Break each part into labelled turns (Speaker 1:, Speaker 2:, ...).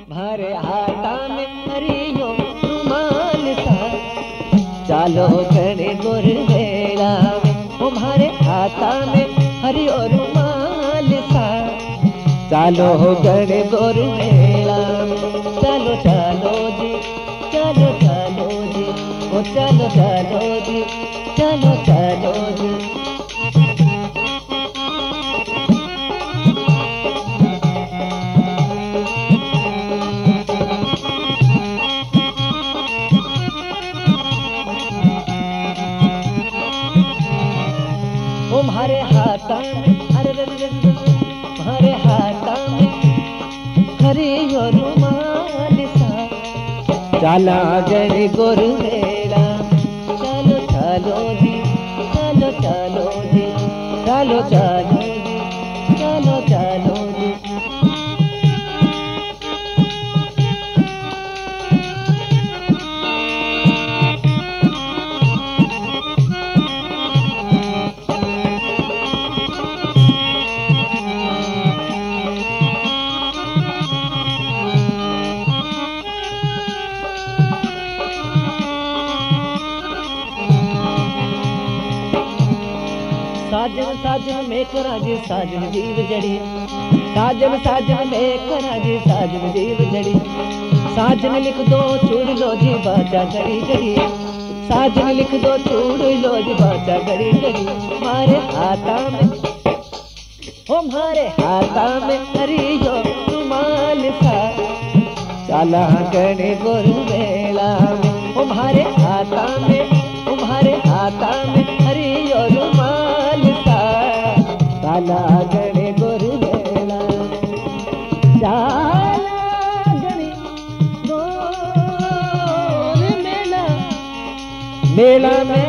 Speaker 1: मारे हाथा में हरियो रुमाल सा, चालो गणे गुर मेला में। तुम्हारे हाथा में हरियो रुमाल सा, चालो गणे गुर मेला में। चलो चलो जी, चलो चलो जी, ओ चलो चलो जी, चलो चलो जी। तुम्हारे हाथा में तुम्हारे हाथा में हरियो रुमाल सा, चाला गणे गुर मेला। चलो चलो जी, चलो चलो जी, चलो चलो जी, चलो चलो जी। साजन साजन में करा जी साजन जीव जड़ी, साजन साजन में करा जी साजन जीव जड़ी। साजन लिख दो चूड़ लो जी बाजा घड़ी घड़ी, साजन लिख दो चूड़ लो जी बाजा घड़ी घड़ी। मारे हाथा में ओ मारे हाथा में हरियो रुमाल सा, चाला गणे गुर मेला में। तुम्हारे हाथा में तुम्हारे हाथा में हरियो रुमाल सा, चाला गणे गुर मेला। चाला गणे गुर मेला, मेला में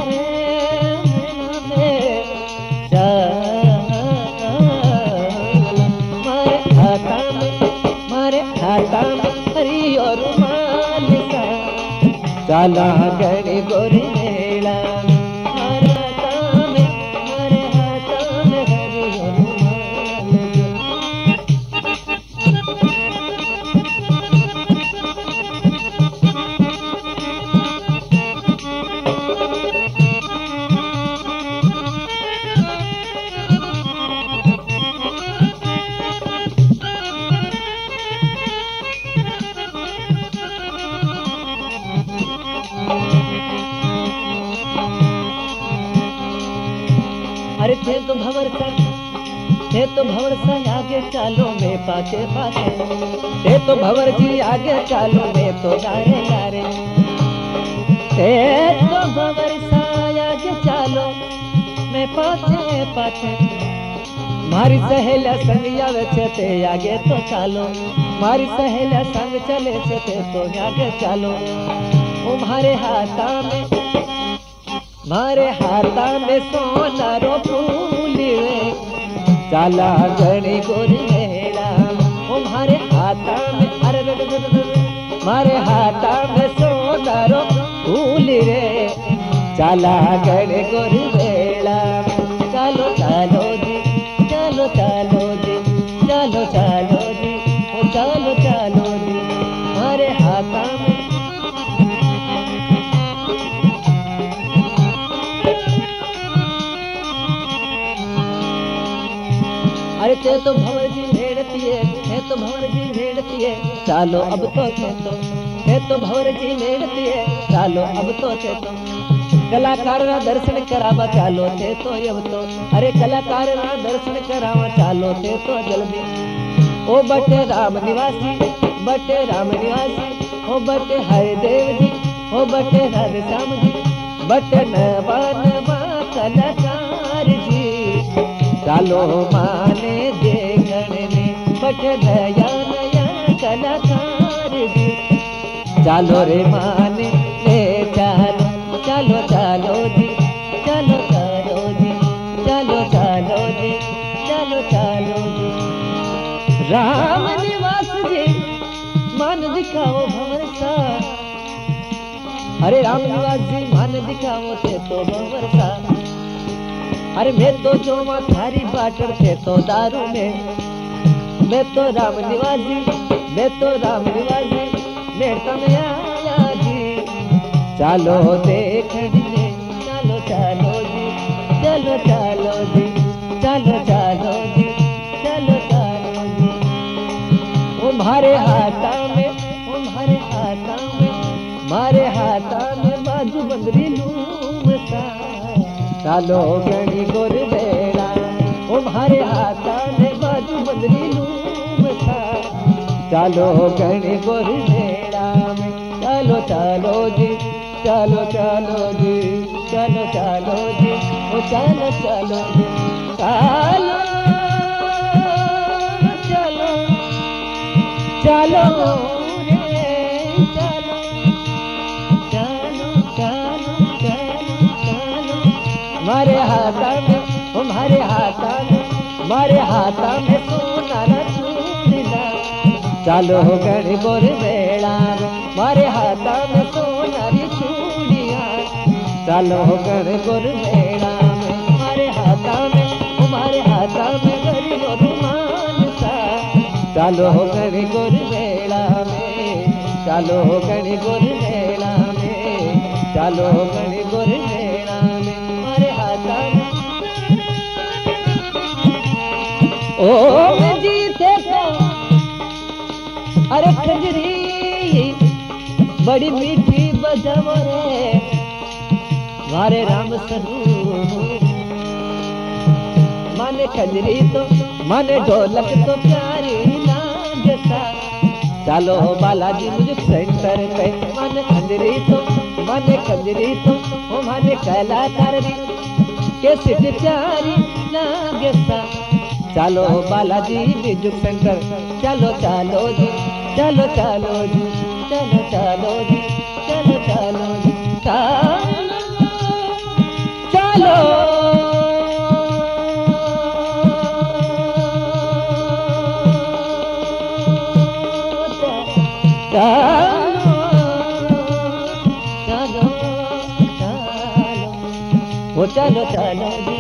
Speaker 1: मारे हाथा में हरियो रुमाल सा, चाला गणे गुर मेला। मारे हाथा में हरियो रुमाल अरे थे तो भंवर संग, थे तो भंवर संग आगे चालो मैं पाछे पाछे। थे तो भंवर जी आगे चालो मैं तो गारे गारे। थे तो भंवर संग आगे चालो मैं पाछे पाछे। मारी सहेला संग आवे छे ते आगे तो चालो, मारी सहेला संग चले छे ते तो आगे चालो। तुम्हारे हाथा में मारे हाथा में सोनारो फूल वे, चाला गणे गुर मेला। तुम्हारे हाथा में मारे हाथा में सोनारो फूल रे, चाला गणे गुर मेला। चलो चलो जी, चलो चलो जी, चलो चलो जी, ओ चलो चलो जी। मारे हाथा में अरे थे तो भंवर जी भेड़ती है, थे तो भंवर जी भेड़ती है, चालो अब तो थे तो भंवर जी भेड़ती है, चालो अब तो थे तो। कलाकार ना दर्शन करावा चालो थे तो अब तो। अरे कलाकार ना दर्शन करावा चालो थे तो जल्दी। ओ बटे राम निवासी, बटे राम निवासी, ओ बटे हरे देव जी, ओ बटे राधे श्याम जी, बटे नवा नवा कलाकार जी। चालो माने देखने में बट नया नया कलाकार जी। चालो रे माने ले चालो, चलो चलो जी, चलो चलो जी, चलो चलो जी, चलो चलो जी। राम निवास जी मान दिखाओ भंवर सा। अरे राम निवास जी मान दिखाओ थे तो भंवर सा। अरे मैं तो जो थारी बाटर थे तो दारू में, मैं तो राम निवास जी मैं तो राम निवाजी बेटा में आया जी। चलो देख ले चलो चलो जी, चलो चलो जी, चलो चलो जी, चलो चलो जी। तुम्हारे हाथा में, तुम्हारे हाथा में, मारे हाथा में बाजू बंदरी लूमता। चलो गणी गोर बेड़ा, तुम्हारे हाथा में बाजू बंदरी लूमता। चलो गणी गोर बेड़ा में, चलो चलो जी, चलो चलो जी, चलो चलो जी, ओ चलो चलो जी, चलो चलो चलो रे चलो, चलो चलो चलो चलो। मारे हाथा में, तुम्हारे हाथा में, मारे हाथा में सोना न चूड़िया। चलो गणी गोर बेड़ा में, मारे हाथा में सोना री चूड़िया। चलो गणी गोर बेड़ा में, मारे हाथा में, तुम्हारे हाथा में गरीब रुमाल सा। चलो गणी गोर बेड़ा में, चलो गणी गोर बेड़ा में, चलो गणी गोर बेड़ा में, मारे हाथा में। ओ जीते तो अरे खजरी बड़ी मीठी बजावो रे मारे राम स्वरूप। माने खजरी तो माने ढोलक तो प्यारी लागता। चलो बालाजी म्यूजिक सेंटर पे, माने खजरी तो, माने खजरी तो, ओ माने कलाकार के सिट प्यारी लागता। चलो बालाजी म्यूजिक सेंटर, चलो चलो जी, चलो चलो जी, चलो चलो जी, चलो चलो जी, चलो चलो चलो चलो, चलो चलो